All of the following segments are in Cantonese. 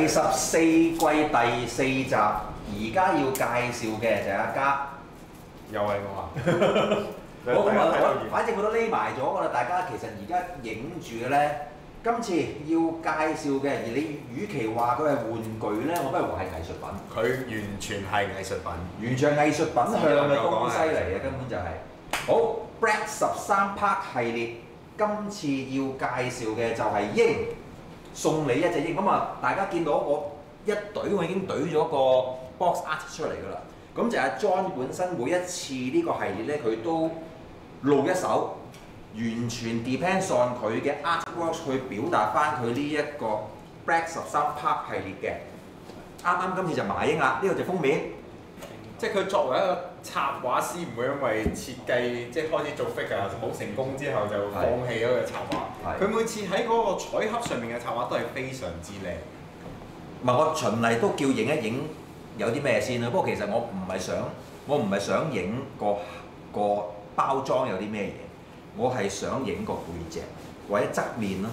第14季第4集，而家要介紹嘅就係阿嘉， 又係我啊！ 好咁啊，反正佢都匿埋咗㗎啦。大家其實而家影住嘅咧，今次要介紹嘅，而你與其話佢係玩具咧，我不如話係藝術品。 佢完全係藝術品， 完全係藝術品向嘅東西嚟嘅，根本就係、好 Black 13 Part 系列，今次要介紹嘅就係鷹，送你一隻鷹。咁啊，大家見到我一隊，我已經隊咗個 box art 出嚟㗎啦。咁就係 John 本身每一次呢個系列咧，佢都露一手，完全 depends on 佢嘅 artwork 去表達翻佢呢一個 Black 13 Part 系列嘅。啱啱今次就麻鷹啦，呢個就封面。 即係佢作為一個插畫師，唔會因為設計即係開始做 figure 好成功之後就放棄咗個插畫。佢每次喺嗰個彩盒上面嘅插畫都係非常之靚。 唔係我循例都叫影一影有啲咩先啦。不過其實我唔係想影個包裝有啲咩嘢，我係想影個背脊或者側面啦。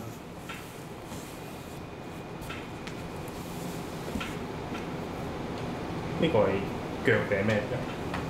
呢個係腳定係咩嘅？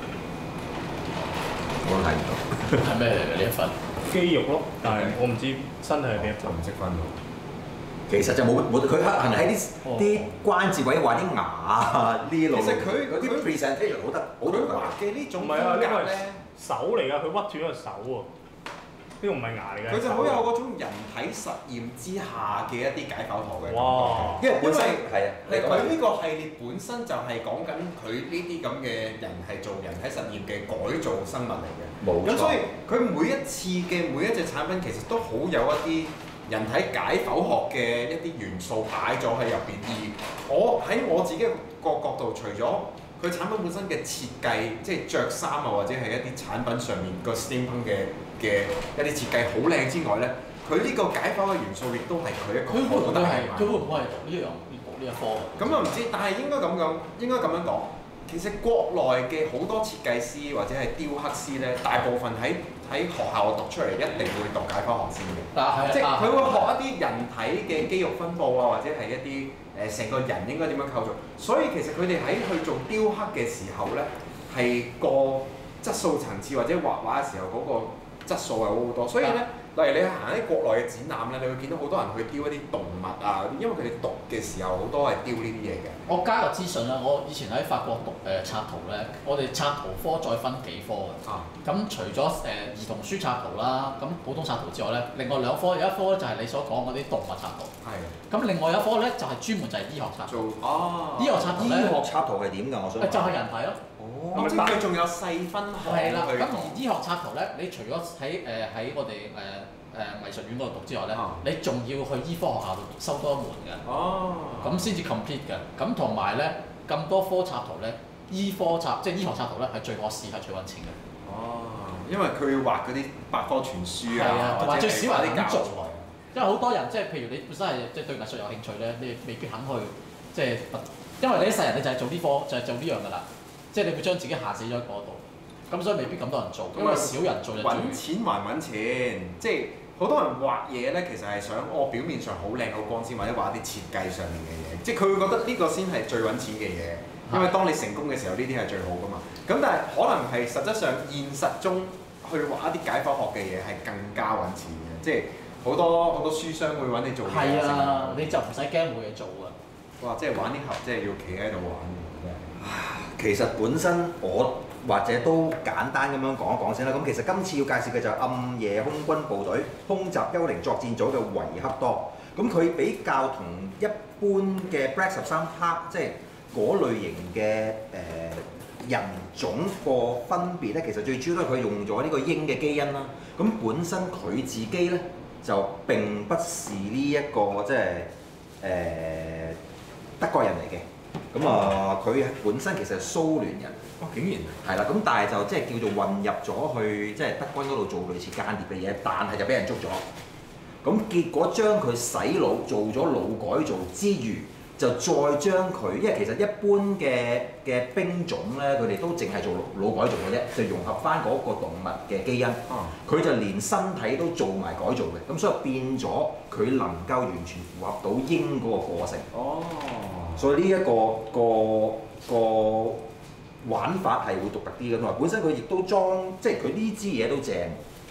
我睇唔到。 係咩嚟嘅呢一份？ 肌肉咯，但係我唔知身體係邊一就唔識分喎。 其實就冇佢可能喺啲關節位畫啲牙啊呢路。 其實佢嗰啲 presentation 好得好獨特。 畫嘅呢種唔係啊，呢個係風格咧， 手嚟㗎，佢屈斷咗個手喎。呢個唔係牙嚟嘅。 佢就好有嗰種人體實驗之下嘅一啲解剖學嘅感覺。 哇！ 因為本身係啊， 佢呢個系列本身就係講緊佢呢啲咁嘅人係做人體實驗嘅改造生物嚟嘅。 冇錯。 咁所以佢每一次嘅每一隻產品其實都好有一啲人體解剖學嘅一啲元素擺咗喺入邊。而我喺我自己個角度，除咗佢產品本身嘅設計，即係着衫啊，或者係一啲產品上面個 steampunk 嘅一啲設計好靚之外咧，佢呢個解剖嘅元素亦都係佢一個好大嘅。 佢會唔會係讀呢一科？ 咁我唔知，但係應該咁樣講。其實國內嘅好多設計師或者係雕刻師咧，大部分喺學校讀出嚟一定會讀解剖學先嘅。即係佢會學一啲人體嘅肌肉分佈啊，或者係一啲成個人應該點樣構造。所以其實佢哋喺去做雕刻嘅時候咧，係個質素層次或者畫畫嘅時候嗰個質素係好好多。所以咧，例如你行喺國內嘅展覽咧，你會見到好多人去雕一啲動物啊，因為佢哋讀嘅時候好多係雕呢啲嘢嘅。 我加個資訊啦，我以前喺法國讀插圖咧，我哋插圖科再分幾科嘅。咁除咗兒童書插圖啦，咁普通插圖之外咧，另外兩科有一科咧就係你所講嗰啲動物插圖。 係。 咁另外有一科咧就係專門就係醫學插圖。醫學插圖咧。 醫學插圖係點㗎？我想就係人體咯。 咁即係佢仲有細分項。 係啦，咁而醫學插圖咧，你除咗喺我哋藝術院嗰度讀之外咧，你仲要去醫科學校度收多一門嘅。咁先至 complete 嘅。咁同埋咧，咁多科插圖咧，即係醫學插圖咧係最可視係最揾錢嘅。 因為佢要畫嗰啲百科全書啊， 同埋最少人肯做。 材。 因為好多人即係譬如你本身係即係對藝術有興趣咧，你未必肯去即係，因為你一世人你就係做呢科，就係做呢樣㗎啦。即係你會將自己限死咗喺嗰度，咁所以未必咁多人做，因為少人做就揾錢還揾錢，即係好多人畫嘢咧，其實係想表面上好靚好光鮮，或者畫一啲設計上面嘅嘢，即係佢會覺得呢個先係最揾錢嘅嘢，因為當你成功嘅時候，呢啲係最好㗎嘛。咁但係可能係實質上現實中去畫一啲解剖學嘅嘢係更加揾錢嘅，即係好多書商會揾你做嘢。 係啊，你就唔使驚冇嘢做㗎。 哇！即係玩啲盒，即係要企喺度玩嘅。 其實本身我或者都簡單咁樣講一講先啦。咁其實今次要介紹嘅就係暗夜空軍部隊空襲幽靈作戰組嘅維克多。咁佢比較同一般嘅 Black 13 Part 即係嗰類型嘅人種個分別咧，其實最主要都係佢用咗呢個鷹嘅基因啦。咁本身佢自己咧就並不是呢一個即係德國人嚟嘅。咁佢本身其實係蘇聯人。 竟然係啦，咁但係就即係叫做混入咗去即係德軍嗰度做類似間諜嘅嘢，但係就俾人捉咗。咁結果將佢洗腦做咗腦改造之餘， 就再將佢，因為其實一般嘅兵種咧，佢哋都淨係做腦改造嘅啫，就融合翻嗰個動物嘅基因。佢就連身體都做埋改造嘅，咁所以變咗佢能夠完全符合到鷹嗰個個性。所以呢一個玩法係會獨特啲嘅，同埋本身佢亦都即係佢呢支嘢都正。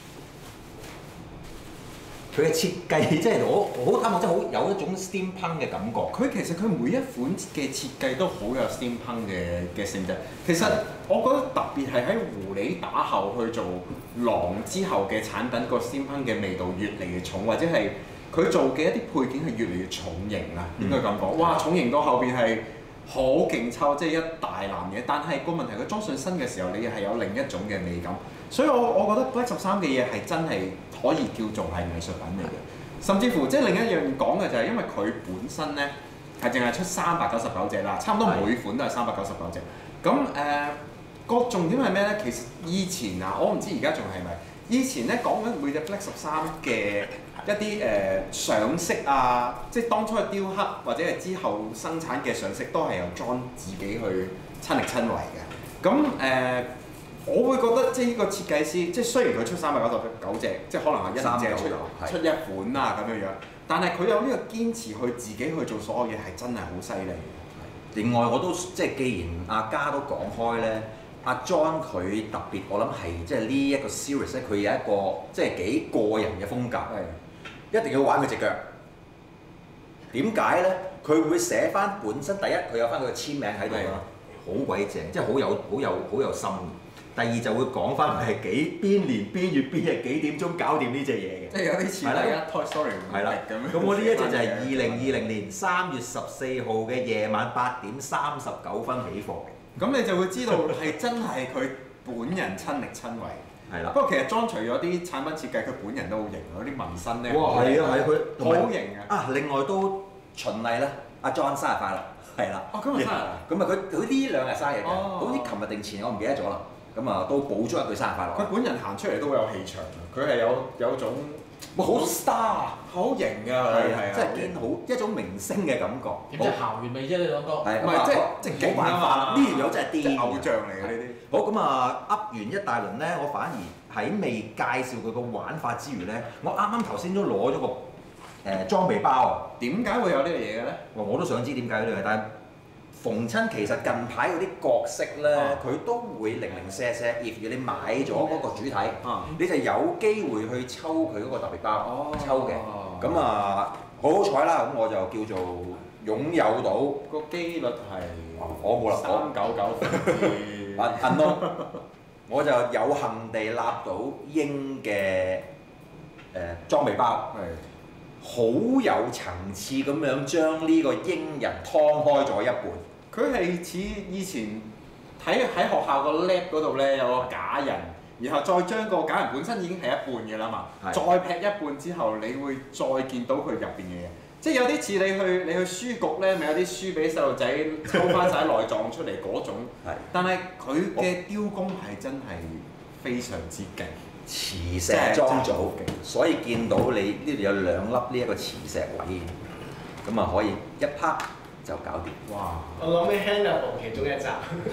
佢嘅設計即係我好啱，即係好有一種 steampunk 嘅感覺。 佢其實佢每一款嘅設計都好有 steampunk 嘅性質。其實我覺得特別係喺狐狸打後去做狼之後嘅產品，個 steampunk 嘅味道越嚟越重，或者係佢做嘅一啲配件係越嚟越重型啦，應該咁講。哇，重型到後邊係好勁抽，即係一大籃嘢。但係個問題，佢裝上身嘅時候，你係有另一種嘅美感。所以我覺得 Black 13嘅嘢係真係可以叫做係藝術品嚟嘅，甚至乎即係另一樣講嘅就係因為佢本身咧係淨係出399隻啦，差唔多每款都係399隻。咁個重點係咩咧？其實以前啊，我唔知而家仲係咪？以前咧講緊每隻 Black 13嘅一啲上色啊，即係當初嘅雕刻或者係之後生產嘅上色都係由 John 自己去親力親為嘅。咁我會覺得即係呢個設計師，即係雖然佢出399隻，即係可能係一隻出一款啊咁樣樣，但係佢有呢個堅持去自己去做所有嘢係真係好犀利嘅。 另外我都即係既然阿嘉都講開咧，阿 John 佢特別，我諗係即係呢一個 series 咧，佢有一個即係幾個人嘅風格，一定要玩佢隻腳。點解咧？佢會寫翻本身第一，佢有翻佢嘅簽名喺度啦，好鬼正，即係好有心。第二就會講翻佢係邊年邊月邊日幾點鐘搞掂呢隻嘢嘅， 即係有啲似啦，Toy Story 係啦咁我呢一隻就係2020年3月14號嘅夜晚8點39分起貨嘅。 咁你就會知道係真係佢本人親力親為。 係啦。 不過其實 John 除咗啲產品設計，佢本人都好型，嗰啲紋身咧。 哇！係啊，佢好型啊！ 另外都循例啦，阿 John 生日快樂，係啦。 今日生日啊？ 咁啊，佢呢兩日生日嘅，好似琴日定前，我唔記得咗啦。咁啊，都補咗一句生日快樂。 佢本人行出嚟都有氣場，佢係有種好 star， 好型㗎，係即係見好一種明星嘅感覺。 點知校園味啫？你兩個係唔係即係冇辦法啦，呢條友真係癲， 偶像嚟嘅呢啲。 好咁啊，噏完一大輪咧，我反而喺未介紹佢個玩法之餘咧，我啱啱頭先都攞咗個裝備包啊。 點解會有呢個嘢嘅咧？ 我都想知點解呢樣嘢，但係逢親其實近排嗰啲角色咧，佢都會零零舍舍。if 你買咗嗰個主體，你就有機會去抽佢嗰個特別包，抽嘅。咁啊，好彩啦，咁我就叫做擁有到個機率係我冇啦，399%。我就有幸地揦到鷹嘅裝備包，好有層次咁樣將呢個鷹人劏開咗一半。 佢係似以前喺學校個 lab 嗰度咧，有個假人，然後再將個假人本身已經係一半嘅啦嘛，再劈一半之後，你會再見到佢入邊嘅嘢，即係有啲似你去書局咧，咪有啲書俾細路仔抽翻晒內臟出嚟嗰種。但係佢嘅雕工係真係非常之勁， 磁石裝組，所以見到你呢度有2粒呢一個磁石位，咁啊可以一拍就搞掂。 哇！ 我諗起 Hannibal 其中一集，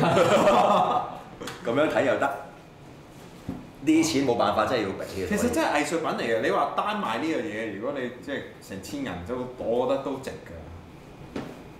咁樣睇又得，呢啲錢冇辦法真係要俾嘅。 其實真係藝術品嚟嘅，你話單賣呢樣嘢，如果你即係成千人都，我覺得都值㗎。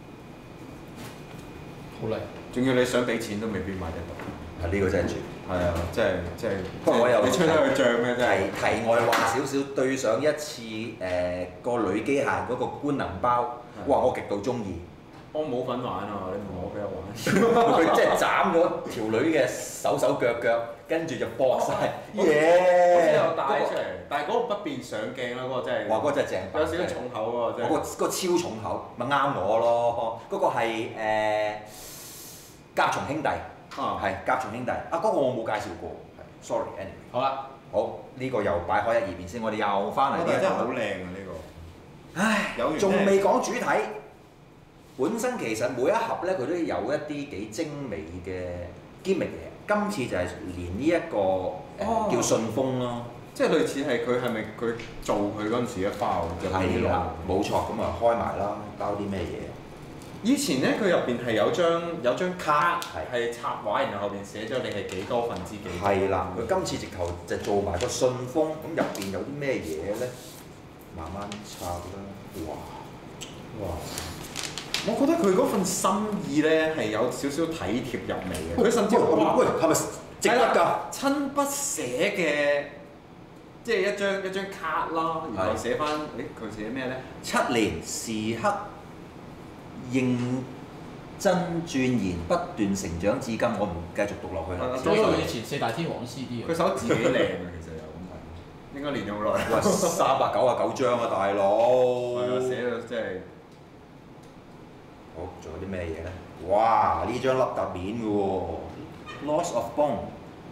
好靚， 仲要你想俾錢都未必買得到。 呢個真係絕。 係啊，即係。 不過我又你吹得佢脹咩真係？ 題外話少少，對上一次個女機械嗰個官能包，哇！我極度中意。 我冇份玩啊！你唔攞俾我玩。 佢即係斬咗條女嘅手腳，跟住就搏晒。 好似有帶出嚟，但係嗰個不便上鏡啦，嗰個真係。 哇！嗰個真係正。 有少少重口喎，真係。 嗰個超重口，咪啱我咯。嗰個係甲蟲兄弟。係甲蟲兄弟。嗰個我冇介紹過。sorry，anyway。 好啦， 好，呢個又擺開一二邊先，我哋又翻嚟呢一真係好靚啊！呢個。 唉，仲未講主體。本身其實每一盒咧，佢都有一啲幾精美嘅 gimmick 嘢。今次就係連呢一個叫信封咯， 即係類似係佢係咪佢做佢嗰陣時嘅包就係啦，冇錯。咁啊開埋啦，包啲咩嘢？ 以前咧佢入邊係有張卡係插畫，然後後邊寫咗你係幾多分之幾。 係啦，佢今次直頭就做埋個信封，咁入邊有啲咩嘢咧？慢慢插啦，哇！ 我覺得佢嗰份心意咧係有少少體貼入味嘅。佢甚至喂，係咪值得㗎？ 親筆寫嘅，即係一張卡啦，然後寫翻，佢寫咩咧 ？7年時刻認真鑽研，不斷成長至今。我唔繼續讀落去啦。 呢個以前4大天王 CD 佢手字幾靚啊，其實又咁睇，應該練咗好耐。 喂，399張啊，大佬！ 係啊，寫到真係。 好，仲有啲咩嘢咧？哇！呢張凹凸面嘅喎，Loss of Bone。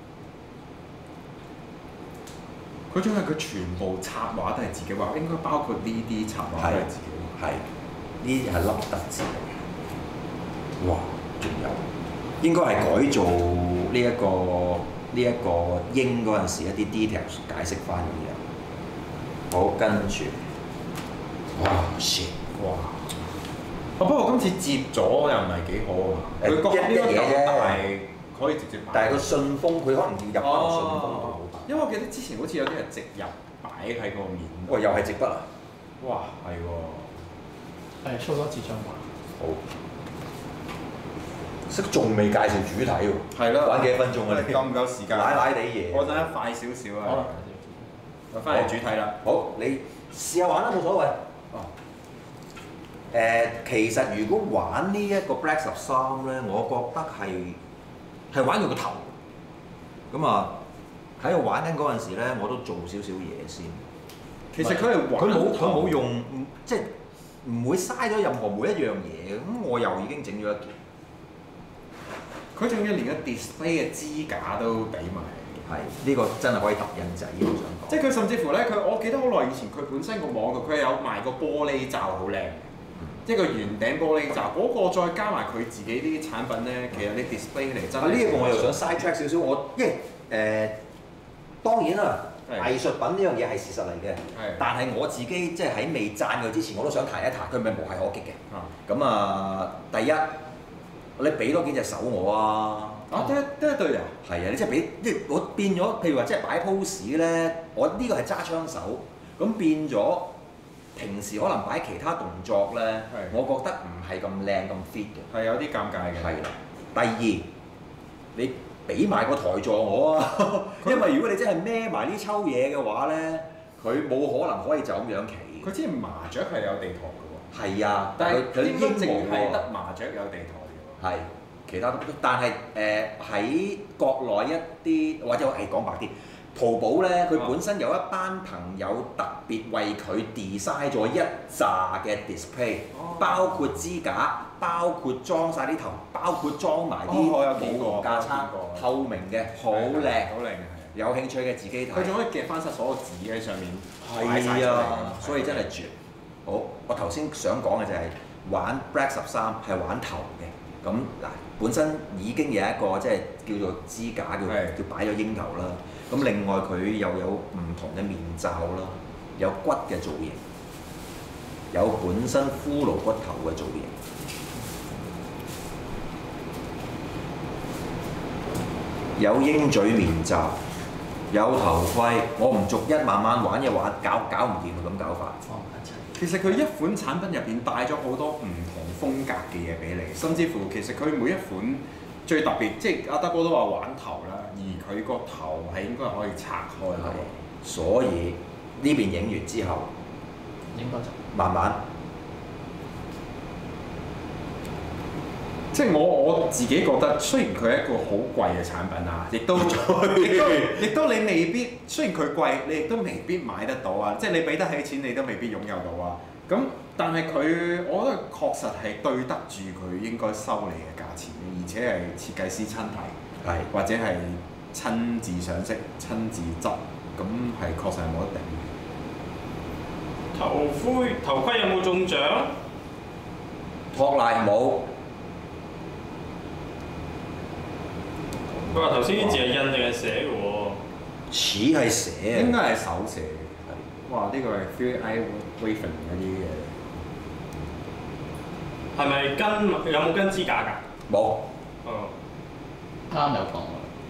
嗰張係佢全部插畫都係自己畫，應該包括呢啲插畫都係自己畫。 係，呢啲係凹凸字嚟嘅。哇！仲有，應該係改造呢一個鷹嗰陣時一啲 details 解釋翻咁樣。好，跟住，哇 shit！ 哇！ 不過今次接咗又唔係幾好啊！佢呢個嘢啫，可以直接擺。 但係個信封佢可能要入翻信封度。 因為我記得之前好似有啲係直入擺喺個面。 喂，又係直筆啊！ 哇，係喎。 係粗多字張畫。 好。識仲未介紹主題喎。 係咯。 玩幾多分鐘啊？你夠唔夠時間？ 奶奶地嘢。 我陣間快少少啊！我翻嚟主題啦。 好，你試下玩啦，冇所謂。其實如果玩呢一個 Black 13咧，我覺得係玩佢個頭。咁啊，喺度玩緊嗰陣時咧，我都做少少嘢先。 其實佢係玩佢冇用，即係唔會嘥咗任何每一樣嘢。咁我又已經整咗一件。 佢仲要連個 display 嘅支架都俾埋。 係，呢個真係可以揼印仔，我想講。 即係佢甚至乎咧，我記得好耐以前，佢本身個網度佢有賣個玻璃罩好靚。一個圓頂玻璃罩，嗰個再加埋佢自己啲產品咧，其實你 display 嚟真係。呢一個我又想 side track 少少，因為當然啦，藝術品呢樣嘢係事實嚟嘅。但係我自己即係喺未讚佢之前，我都想提一提，佢咪無懈可擊嘅。咁啊，第一，你俾多幾隻手我啊！ 得一對啊！ 係啊，你即係俾，即係我變咗，譬如話即係擺 pose 咧，我呢個係揸槍手，咁變咗。平時可能擺其他動作咧，我覺得唔係咁靚咁 fit 嘅， 係有啲尷尬嘅。 係啦。第二，你俾埋個台座我啊，因為如果你真係孭埋呢抽嘢嘅話咧，佢冇可能可以就咁樣企。 佢之前麻雀係有地台嘅喎。 係啊， 但係佢應該淨係得麻雀有地台嘅喎。 係，其他都，但係喺國內一啲或者係講白啲。淘寶咧，佢本身有一班朋友特別為佢 design 咗一紮嘅 display，包括支架，包括裝晒啲頭，包括裝埋啲冇架撐，透明嘅，好靚， 好靚嘅， 有興趣嘅自己睇。 佢仲可以夾翻晒所有紙喺上面， 係啊，所以真係絕。好，我頭先想講嘅就係玩 Black 13係玩頭嘅，咁嗱本身已經有一個即係叫做支架叫擺咗鷹頭啦。咁另外佢又有唔同嘅面罩啦，有骨嘅造型，有本身骷髏骨頭嘅造型，有鷹嘴面罩，有頭盔。我唔逐一慢慢玩嘅話，搞唔掂啊！咁搞法。 其實佢一款產品入邊帶咗好多唔同風格嘅嘢俾你，甚至乎其實佢每一款最特別，即係阿德哥都話玩頭啦。而佢個頭係應該係可以拆開嘅， 所以呢邊影完之後， 應該就慢慢。 即係我自己覺得，雖然佢係一個好貴嘅產品啊，亦都你未必，雖然佢貴，你亦都未必買得到啊！即係你俾得起錢，你都未必擁有到啊！咁但係佢，我覺得確實係對得住佢應該收你嘅價錢，而且係設計師親提，或者係親自上色、親自執，咁係確實係冇得頂。 頭盔有冇中獎？ 托賴冇。 佢話頭先啲字係印定係寫嘅喎？ 似係寫， 應該係手寫嘅。係。哇！呢個係 3i Raven 嗰啲嘅。 係咪有冇跟支架㗎？ 冇。 哦。 啱有講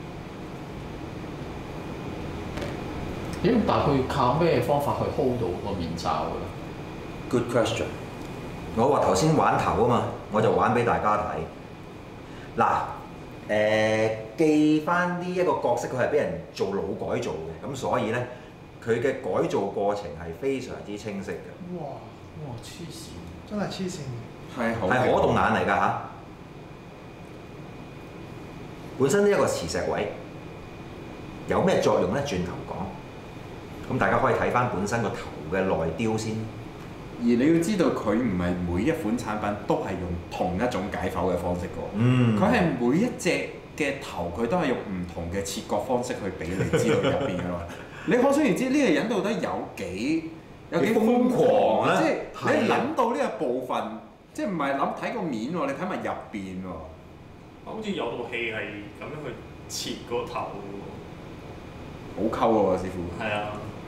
喎。咦？但係佢靠咩方法去 hold 到個面罩㗎 ？Good question。我話頭先玩頭啊嘛，我就玩俾大家睇。嗱，記翻呢一個角色，佢係俾人做腦改造嘅，咁所以咧，佢嘅改造過程係非常之清晰嘅。 哇！黐線，真係黐線。 係可動眼嚟㗎嚇。本身呢一個磁石位有咩作用咧？轉頭講。咁大家可以睇翻本身個頭嘅內雕先。 而你要知道，佢唔係每一款產品都係用同一種解剖嘅方式㗎。佢係每一隻嘅頭，佢都係用唔同嘅切割方式去俾你知道入邊㗎嘛。你可想而知呢個人到底有幾瘋狂啊！即係你諗到呢個部分，即係唔係諗睇個面喎？你睇埋入邊喎。 好似有套戲係咁樣去切個頭喎。 好溝喎，師傅。 係啊。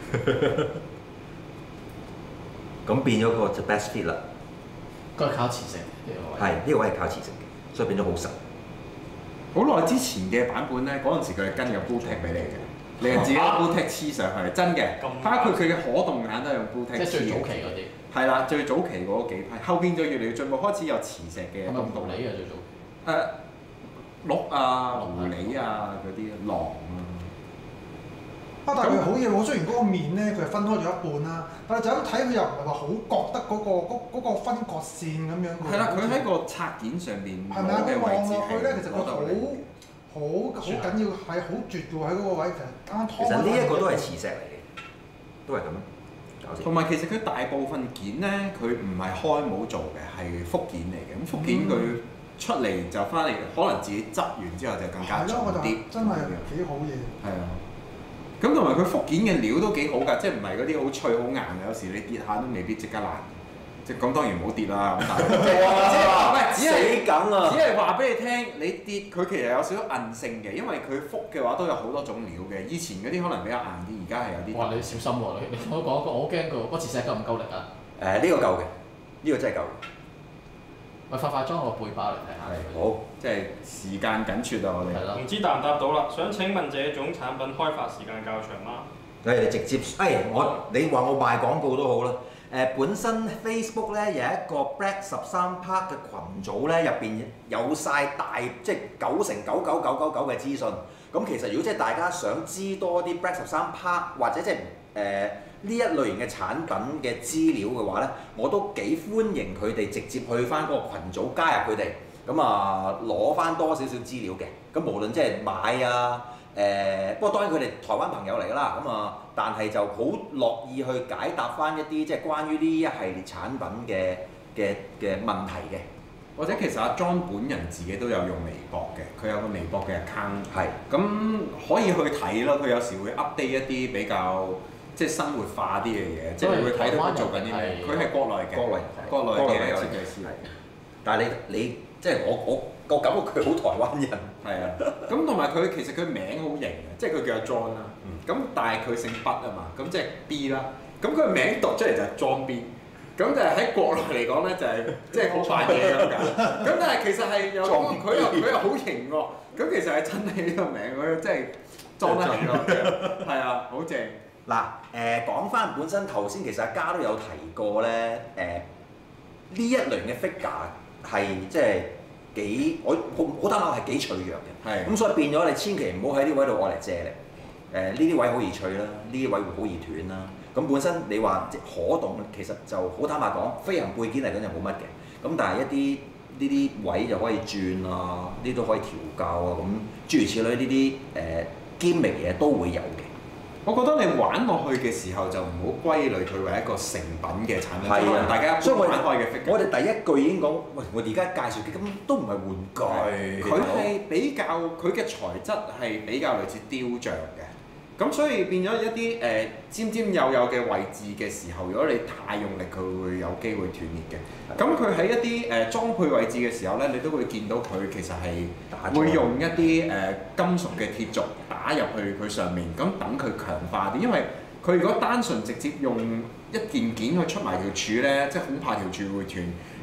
咁變咗個就 best fit 啦。 佢係靠磁石呢個位。 係呢個位係靠磁石嘅，所以變咗好實。 好耐之前嘅版本咧，嗰陣時佢係跟個 Blu-Tack 俾你嘅，你係自己 Blu-Tack 黐上去，真嘅。包括佢嘅可動眼都係用 Blu-Tack 黐嘅。 即係最早期嗰啲。 係啦，最早期嗰幾批，後邊就越嚟越進步，開始有磁石嘅。 係咪狐狸啊？最早？ 鹿啊、狐狸啊嗰啲狼啊。 但係佢好嘢喎，雖然嗰個面咧佢係分開咗一半啦，但係就咁睇佢又唔係話好覺得嗰個分割線咁樣。 係啦，佢喺個拆件上邊係咪啊？佢望落去咧，其實佢好緊要，係好絕嘅喎喺嗰個位， 其實呢一個都係磁石嚟嘅，都係咁樣搞掂。 同埋其實佢大部分件咧，佢唔係開模做嘅，係復件嚟嘅。咁復件佢出嚟就翻嚟，可能自己執完之後就更加重啲。 真係幾好嘢。 係啊。咁同埋佢復件嘅料都幾好㗎，即係唔係嗰啲好脆好硬嘅，有時你跌下都未必即刻爛。即係咁當然唔好跌啦，咁但係即係死梗啊！只係話俾你聽，你跌佢其實有少少韌性嘅，因為佢復嘅話都有好多種料嘅。以前嗰啲可能比較硬啲，而家係有啲。哇！ 你小心喎，你我講我好驚個磁石夠唔夠力啊？ 呢個夠嘅，呢個真係夠。 我化妝個背包嚟睇下。 係好，即係時間緊絀啊！我哋。 係咯。 唔知答唔答到啦？想請問這種產品開發時間較長嗎？ 你直接你話我賣廣告都好啦。本身 Facebook 咧有一個 Black 13 Park 嘅群組咧，入邊有晒大即係99.99999嘅資訊。咁其實如果即係大家想知多啲 Black 13 Park 或者即係呢一類型嘅產品嘅資料嘅話咧，我都幾歡迎佢哋直接去翻嗰個群組加入佢哋，咁啊攞翻多少少資料嘅。咁無論即係買啊。不過當然佢哋台灣朋友嚟㗎啦，咁啊，但係就好樂意去解答翻一啲即係關於呢一系列產品嘅問題嘅。 或者其實阿 John 本人自己都有用微博嘅，佢有個微博嘅 account。係。咁可以去睇咯，佢有時會 update 一啲比較即係生活化啲嘅嘢，即係會睇到佢做緊啲咩。佢係國內嘅，國內嘅設計師嚟嘅。但係你即係我感覺佢好台灣人。係啊，咁同埋佢其實佢名好型嘅，即係佢叫阿 John 啦。咁但係佢姓畢啊嘛，咁即係 B 啦。咁佢名讀出嚟就係 John B。咁就係喺國內嚟講咧，就係即係好扮嘢咁㗎。咁但係其實係有佢又好型喎。咁其實係真係呢個名，佢即係裝得起咯。係啊，好正。 嗱講翻本身頭先，其實阿嘉都有提過咧。呢一類嘅 figure 係即係幾我好坦白係幾脆弱嘅。係。咁所以變咗你千祈唔好喺呢位度攞嚟借力。呢啲位好易脆啦，呢啲位會好易斷啦。咁本身你話可動，其實就好坦白講，飛行配件嚟講就冇乜嘅。咁但係一啲呢啲位就可以轉啊，呢啲都可以調校啊，咁諸如此類呢啲gimmick嘢都會有嘅。 我覺得你玩落去嘅時候就唔好歸類佢為一個成品嘅產品。 係啊， 大家所以玩開嘅 figure。 我哋第一句已經講，喂，我哋而家介紹嘅咁都唔係玩具。 佢係比較佢嘅材質係比較類似雕像嘅。咁所以變咗一啲尖尖幼幼嘅位置嘅時候，如果你太用力，佢會有機會斷裂嘅。咁佢喺一啲裝配位置嘅時候咧，你都會見到佢其實係會用一啲金屬嘅鐵軸打入去佢上面，咁等佢強化啲。因為佢如果單純直接用一件件去出埋條柱咧，即係恐怕條柱會斷。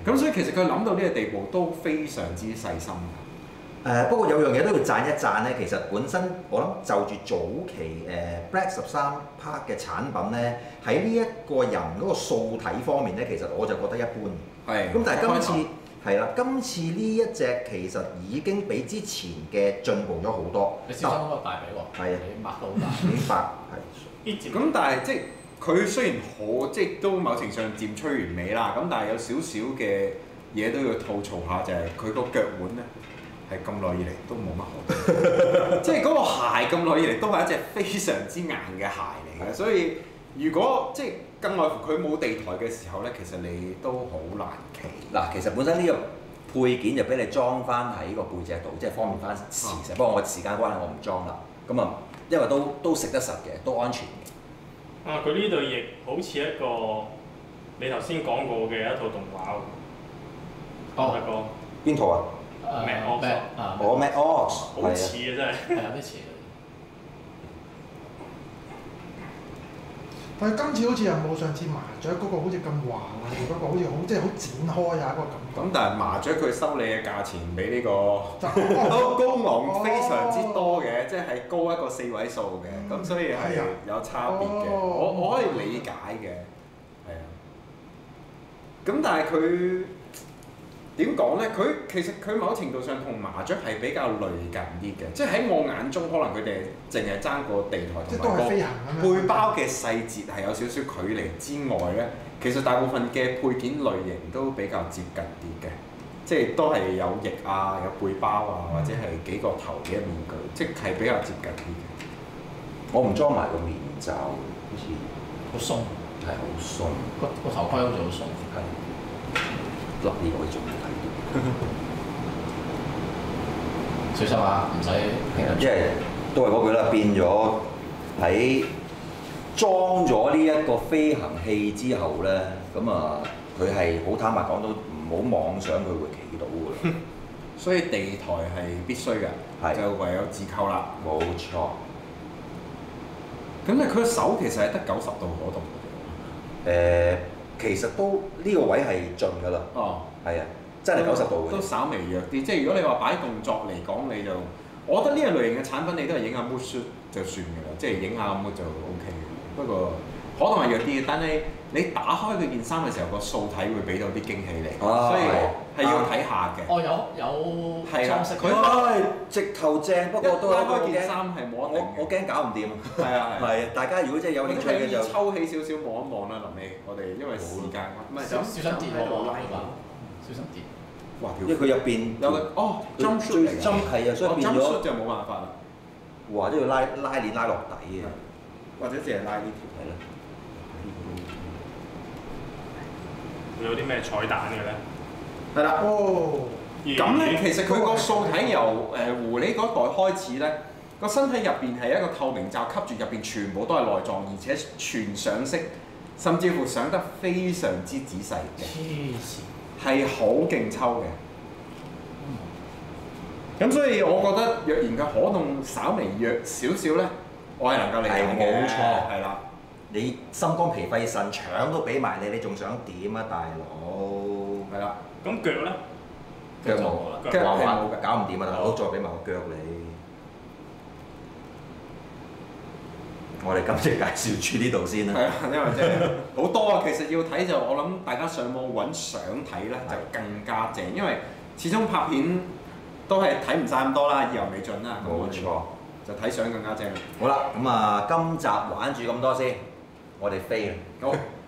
咁所以其實佢諗到呢個地步都非常之細心。 不過有樣嘢都要讚一讚咧，其實本身我諗就住早期Black 13 Park 嘅產品咧，喺呢一個人嗰個素體方面咧，其實我就覺得一般。 係。 咁但係今次係啦，今次呢一隻其實已經比之前嘅進步咗好多。 你小心嗰個大髀喎。 係啊， 你擘到好大。 已經白係。 咁但係即係佢雖然好即係都某程度上漸趨完美啦，咁但係有少少嘅嘢都要吐槽下，就係佢個腳腕咧。係咁耐以嚟都冇乜好，即係嗰個鞋咁耐以嚟都係一隻非常之硬嘅鞋嚟嘅，所以如果即係更外乎佢冇地台嘅時候咧，其實你都好難企。 嗱，其實本身呢個配件就俾你裝翻喺個背脊度，即係方便翻時食。不過我時間關係我唔裝啦，咁啊，因為都食得實嘅，都安全嘅。 啊！佢呢對翼好似一個你頭先講過嘅一套動畫喎。大哥。邊套啊？Max，好似啊真係， 係有啲似。 但係今次好似又冇上次麻雀嗰個好似咁橫啊，嗰個好似好即係好展開啊嗰個感覺。 咁但係麻雀佢收你嘅價錢比呢個都高昂非常之多嘅，即係高一個4位數嘅，咁所以係有差別嘅。我可以理解嘅，係啊。咁但係佢。點講咧？其實佢某程度上同麻雀係比較類近啲嘅，即係喺我眼中，可能佢哋淨係爭個地台同埋個背包嘅細節係有少少距離之外咧，其實大部分嘅配件類型都比較接近啲嘅，即係都係有翼啊、有背包啊，或者係幾個頭嘅面具，即係比較接近啲嘅。 我唔裝埋個面罩，好似好鬆， 係好鬆， 個頭盔好似好鬆， 係笠呢個仲〜 小心啊！唔使， 即係都係嗰句啦，變咗喺裝咗呢一個飛行器之後咧，咁啊，佢係好坦白講都唔好妄想佢會企到㗎啦。 所以地台係必須嘅，就唯有自購啦。 冇錯。 咁咧，佢手其實係得90度嗰度。 其實都呢個位係盡㗎啦。 哦， 係啊。真係90度嘅， 都稍微弱啲。即係如果你話擺動作嚟講，你就我覺得呢個類型嘅產品，你都係影下 mood shoot 就算㗎啦，即係影下咁就 OK 嘅。不過可能係弱啲嘅，但係你打開佢件衫嘅時候，個素體會俾到啲驚喜你，所以係要睇下嘅。 有裝飾。 佢直頭正，不過都拉開件衫係冇得我驚搞唔掂。係啊係啊，大家如果真係有興趣嘅就抽起少少望一望啦，臨尾我哋因為時間唔係小心跌喎，小心跌。 哇！因為佢入邊有個jump shoot 嚟嘅， 係啊，所以變咗 jump shoot 就冇辦法啦。 哇！都要拉鏈拉落底嘅， 或者淨係拉呢條係咯。 有啲咩彩蛋嘅咧？ 係啦。哦。咁咧，其實佢個素體由狐狸嗰代開始咧，個身體入邊係一個透明罩吸住，入邊全部都係內臟，而且全上色，甚至乎上得非常之仔細嘅。 黐線！ 係好勁抽嘅，咁所以我覺得若然嘅可動稍微弱少少咧，我係能夠理解嘅。 冇錯， 係啦。 你心肝脾肺腎腸都俾埋你，你仲想點啊，大佬？ 係啦。 咁腳咧？ 腳冇啦， 腳係冇嘅， 搞唔掂啊！大佬，再俾埋個腳你。我哋今次介紹住呢度先啦。 係啊，因為真係好多啊，其實要睇就我諗大家上網揾相睇咧就更加正，因為始終拍片都係睇唔晒咁多啦，意猶未盡啦。 冇錯， 就睇相更加正。 好啦，咁啊，今集玩住咁多先，我哋飛啦。 好。